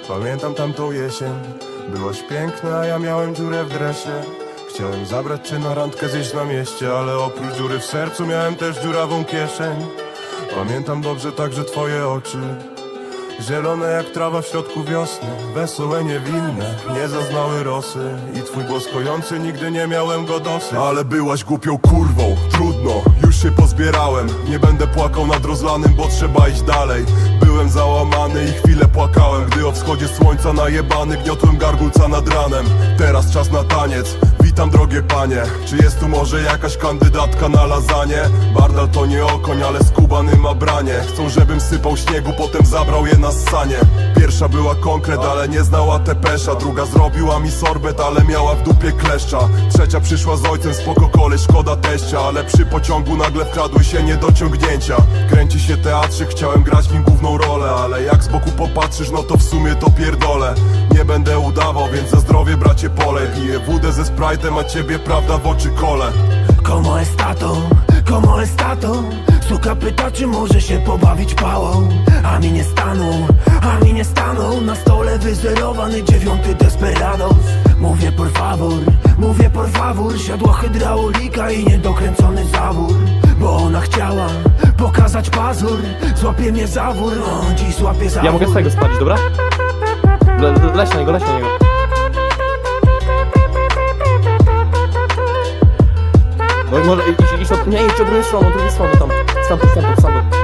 Pamiętam tamtą jesień, byłaś piękna, a ja miałem dziurę w dresie. Chciałem zabrać cię na randkę, zjeść na mieście, ale oprócz dziury w sercu miałem też dziurawą kieszeń. Pamiętam dobrze także twoje oczy, zielone jak trawa w środku wiosny, wesołe, niewinne, nie zaznały rosy. I twój głos kojący, nigdy nie miałem go dosyć. Ale byłaś głupią kurwą, trudno, już się pozbierałem. Nie będę płakał nad rozlanym, bo trzeba iść dalej. Byłem załamany i chwilę płakałem, gdy o wschodzie słońca najebany gniotłem gargulca nad ranem. Teraz czas na taniec, witam drogie panie. Czy jest tu może jakaś kandydatka na lasagne? Bardal to nie okoń, ale skubany ma branie. Chcą, żebym sypał śniegu, potem zabrał je na ssanie. Pierwsza była konkret, ale nie znała tepesza. Druga zrobiła mi sorbet, ale miała w dupie kleszcza. Trzecia przyszła z ojcem, spoko koleś, szkoda teścia. Ale przy pociągu nagle wkradły się niedociągnięcia. Kręci się teatrzyk, chciałem grać w nim główną rolę, ale jak z boku popatrzysz, no to w sumie to pierdolę. Nie będę udawał, więc za zdrowie bracie polej. Piję wódę ze Sprite'em, a ciebie prawda w oczy kole. Como es tato? Como es tato? Suka pyta, czy może się pobawić pałą. A mi nie stanął na stole wyzerowany 9 Desperados. Mówię por favor, siadła hydraulika i niedokręcony zawór. Bo ona chciała pokazać pazur, złapie mnie zawór, on dziś złapie zawór. Ja mogę z tego spalić, dobra? Leć na niego, leć na niego. No i może iść od... Nie, idź od drugiej strony, tam. Stamtąd.